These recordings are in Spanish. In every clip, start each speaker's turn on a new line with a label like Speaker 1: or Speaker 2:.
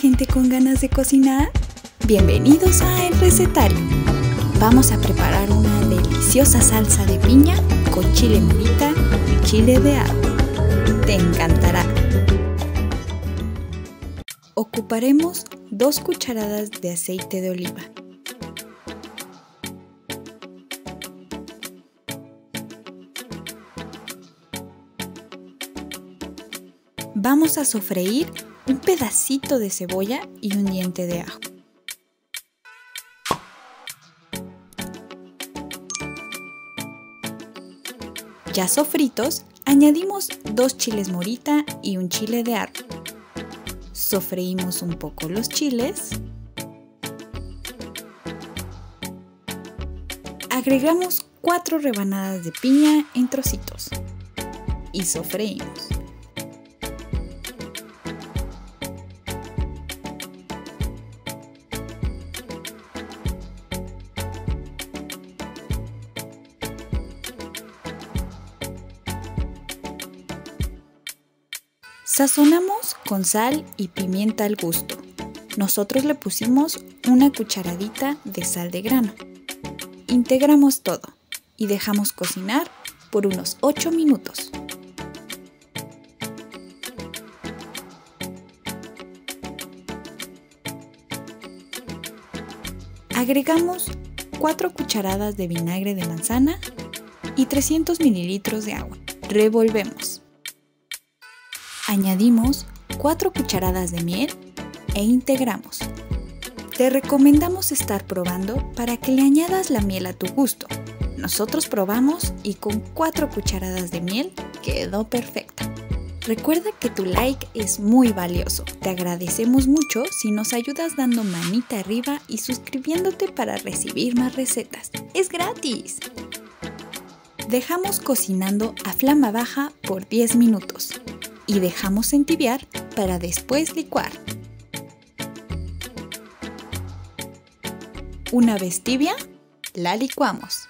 Speaker 1: gente con ganas de cocinar? Bienvenidos a El Recetario. Vamos a preparar una deliciosa salsa de piña con chile morita y chile de árbol. Te encantará. Ocuparemos 2 cucharadas de aceite de oliva. Vamos a sofreír un pedacito de cebolla y un diente de ajo. Ya sofritos, añadimos 2 chiles morita y un chile de árbol. Sofreímos un poco los chiles. Agregamos 4 rebanadas de piña en trocitos y sofreímos. Sazonamos con sal y pimienta al gusto. Nosotros le pusimos una cucharadita de sal de grano. Integramos todo y dejamos cocinar por unos 8 minutos. Agregamos 4 cucharadas de vinagre de manzana y 300 mililitros de agua. Revolvemos. Añadimos 4 cucharadas de miel e integramos. Te recomendamos estar probando para que le añadas la miel a tu gusto. Nosotros probamos y con 4 cucharadas de miel quedó perfecta. Recuerda que tu like es muy valioso. Te agradecemos mucho si nos ayudas dando manita arriba y suscribiéndote para recibir más recetas. ¡Es gratis! Dejamos cocinando a flama baja por 10 minutos. Y dejamos entibiar para después licuar. Una vez tibia, la licuamos.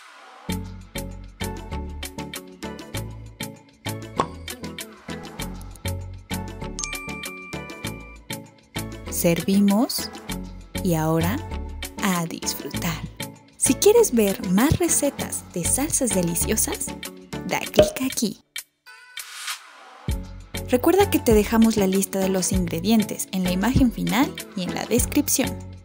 Speaker 1: Servimos y ahora a disfrutar. Si quieres ver más recetas de salsas deliciosas, da clic aquí. Recuerda que te dejamos la lista de los ingredientes en la imagen final y en la descripción.